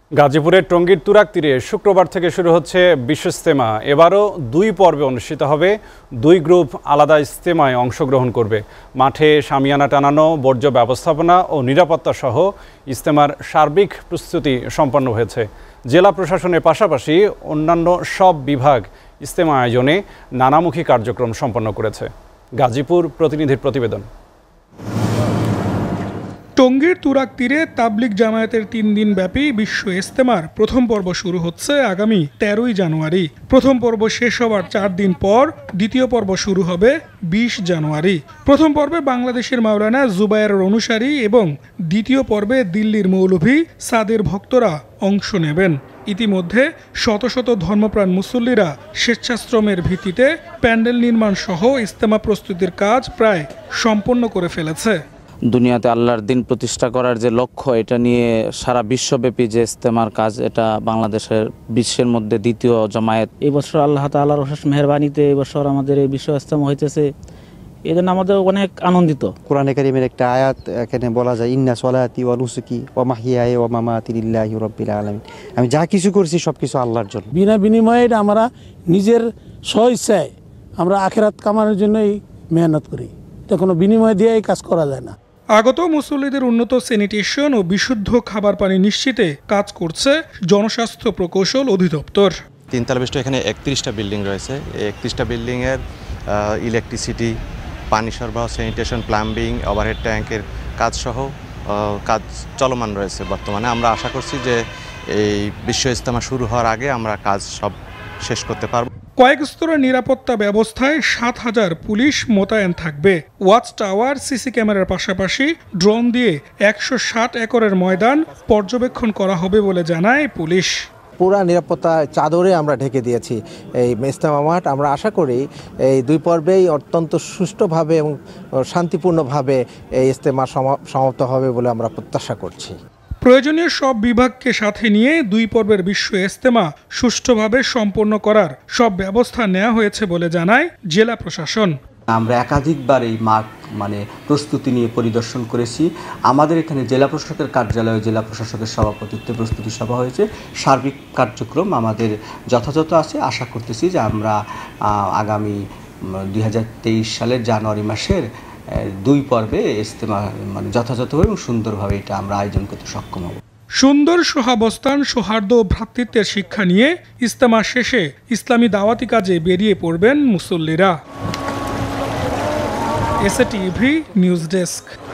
গাজীপুরের টঙ্গীর তুরাগ তীরে শুক্রবার থেকে শুরু হচ্ছে বিশ্ব ইজতেমা। এবারও 2 পর্বে অনুষ্ঠিত হবে। 2 গ্রুপ আলাদা ইজতেমায় অংশগ্রহণ করবে। মাঠে শামিয়ানা টানানো, বর্জ্য ব্যবস্থাপনা ও নিরাপত্তা সহ ইজতেমার সার্বিক প্রস্তুতি সম্পন্ন হয়েছে। জেলা প্রশাসনের পাশাপাশি অন্যান্য সব বিভাগ ইজতেমা আয়োজনে নানামুখী কার্যক্রম সম্পন্ন করেছে। গাজীপুর প্রতিনিধির প্রতিবেদন। টঙ্গীর তুরাগ তীরে তাবলিগ জামায়াতের 3 দিন ব্যাপী বিশ্ব ইজতেমার প্রথম পর্ব শুরু হচ্ছে আগামী 13ই জানুয়ারি। প্রথম পর্ব শেষ হওয়ার 4 দিন পর দ্বিতীয় পর্ব শুরু হবে 20 জানুয়ারি। প্রথম পর্বে বাংলাদেশের মাওলানা জুবায়েরের অনুসারী এবং দ্বিতীয় পর্বে দিল্লির মৌলভী সাদের ভক্তরা অংশ নেবেন। ইতিমধ্যে শত শত ধর্মপ্রাণ মুসল্লিরা স্বেচ্ছাশ্রমের ভিত্তিতে প্যান্ডেল নির্মাণ সহ ইজতেমা প্রস্তুতির কাজ প্রায় সম্পন্ন করে ফেলেছে। দুনিয়াতে আল্লাহর দিন প্রতিষ্ঠা করার যে লক্ষ্য, এটা নিয়ে সারা বিশ্বব্যাপী যে ইজতেমার কাজ, এটা বাংলাদেশের বিশ্বের মধ্যে দ্বিতীয় জামায়াত। এই বছর আল্লাহ তাআলার অশেষ মেহেরবানিতে এই বছর আমাদের এই বিশ্ব ইজতেমা হইতেছে, এই জন্য আমাদের অনেক আনন্দিত। কোরআনে কারীমের একটা আয়াত এখানে বলা যায়, ইন্না সলাতি ওয়া নুসুকি ওয়া মাহইয়ায়া ওয়া মামাতি লিল্লাহি রাব্বিল আলামিন। আমি যা কিছু করছি সবকিছু আল্লাহর জন্য। বিনা বিনিময়ে আমরা নিজের স্বইচ্ছায় আমরা আখিরাত কামানোর জন্যই মেহনত করি, এটা কোনো বিনিময় দিয়ে এই কাজ করা যায় না। আগত মুসল্লিদের উন্নত স্যানিটেশন ও বিশুদ্ধ খাবার পানি নিশ্চিতে কাজ করছে জনস্বাস্থ্য প্রকৌশল অধিদপ্তর। 3 তলা বিশিষ্ট এখানে 31টা বিল্ডিং রয়েছে। এই 31টা বিল্ডিংয়ের ইলেকট্রিসিটি, পানি সরবরাহ, স্যানিটেশন, প্লাম্বিং, ওভারহেড ট্যাঙ্কের কাজসহ কাজ চলমান রয়েছে বর্তমানে। আমরা আশা করছি যে এই বিশ্ব ইজতেমা শুরু হওয়ার আগে আমরা কাজ সব শেষ করতে পারব। কয়েক স্তরের নিরাপত্তা ব্যবস্থায় 7000 পুলিশ মোতায়েন থাকবে। ওয়াচ টাওয়ার, সিসি ক্যামেরার পাশাপাশি ড্রোন দিয়ে 160 একরের ময়দান পর্যবেক্ষণ করা হবে বলে জানায় পুলিশ। পুরা নিরাপত্তা চাদরে আমরা ঢেকে দিয়েছি এই ইজতেমা মাঠ। আমরা আশা করি এই 2 পর্বেই অত্যন্ত সুষ্ঠুভাবে এবং শান্তিপূর্ণভাবে এই ইজতেমা সমাপ্ত হবে বলে আমরা প্রত্যাশা করছি। প্রয়োজনীয় সব বিভাগকে সাথে নিয়ে 2 পর্বের বিশ্ব ইজতেমা সুষ্ঠুভাবে সম্পন্ন করার সব ব্যবস্থা নেওয়া হয়েছে বলে জানায় জেলা প্রশাসন। আমরা একাধিকবার এই মাঠ প্রস্তুতি নিয়ে পরিদর্শন করেছি। আমাদের এখানে জেলা প্রশাসকের কার্যালয়ে জেলা প্রশাসকের সভাপতিত্বে প্রস্তুতি সভা হয়েছে। সার্বিক কার্যক্রম আমাদের যথাযথ আছে। আশা করতেছি যে আমরা আগামী 2023 সালের জানুয়ারি মাসের 2 পর্বে ইজতেমা যথাযথভাবে এবং সুন্দরভাবে এটা আমরা আয়োজন করতে সক্ষম হব। সুন্দর সহাবস্থান, সৌহার্দ্য ও ভ্রাতৃত্বের শিক্ষা নিয়ে ইজতেমা শেষে ইসলামী দাওয়াতি কাজে বেরিয়ে পড়বেন মুসল্লিরা। SATV news desk.